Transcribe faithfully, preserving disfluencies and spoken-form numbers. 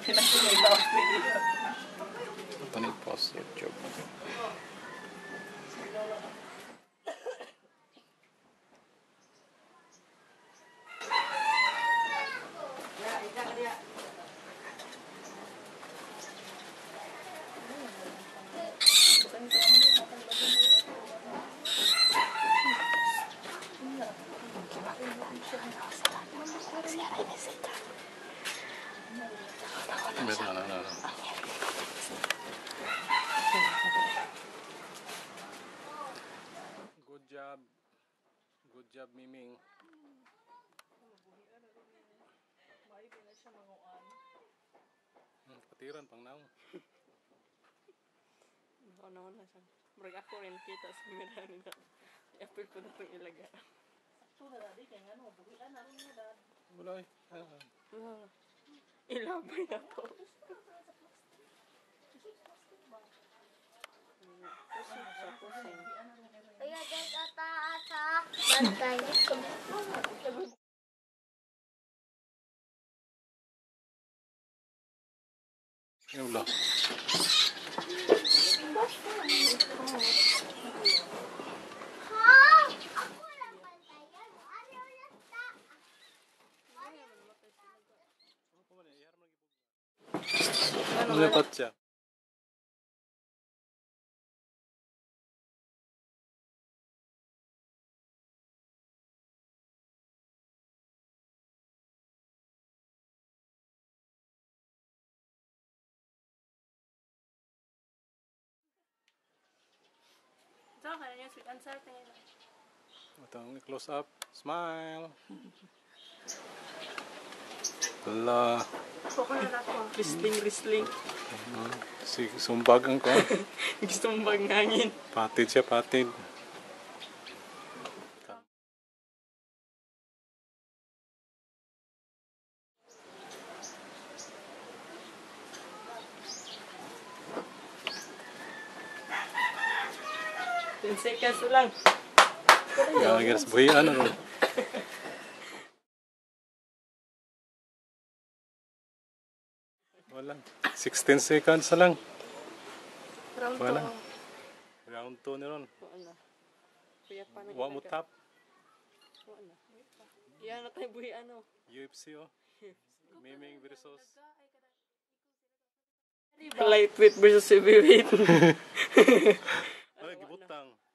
Ito na post YouTube. No, no, no, no. Good job. Good job, Miming. Hmm, patiran pang naong. Ano na siya. Marag ako rin kita sa mira nila. I-apil ko na itong ilaga. Sakto na dadi, kaya nga no, buhian na rin mo dad. Wala eh. Wala. Ilabay na to. Pusing sa pusing. Kaya dyan kataas ha. Bantay. Yung ulo. Ano dapat siya? Ito, kaya niya sweet and sour. Tingin lang. Itong close up. Smile. Wala. Ako ko na ako. Wrestling, wrestling. Uh, si sumbag ang ko. Gusto mong bagngangin. Patid siya, patid. ten seconds lang. Gagawin sa buhian. Ano? Wala. sixteen seconds na lang. Round Wala. two. Round two na ron. Wala. Kuya pa na Wa mo tap. Wala. Iyan na tayo buhi ano. U F C oh. Miming versus. Lightweight versus heavyweight. Ay, gibutang.